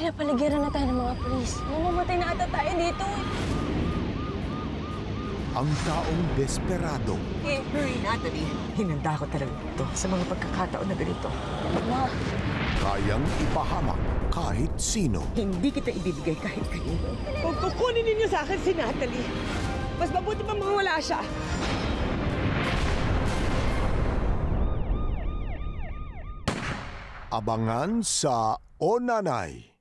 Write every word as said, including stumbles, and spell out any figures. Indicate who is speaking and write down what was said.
Speaker 1: Pinapaligiran na tayo ng mga pulis. Mamamatay na ata tayo dito.
Speaker 2: Ang taong desperado.
Speaker 3: Eh, Mary Natalie, hinanda ko talaga ito sa mga pagkakataon na ganito.
Speaker 1: Ma,
Speaker 2: Kayang ipahamak kahit sino.
Speaker 3: Hindi kita ibibigay kahit kanino.
Speaker 4: Huwag kukunin ninyo sa akin si Natalie. Mas mabuti pa mawala siya.
Speaker 2: Abangan sa O Nanay.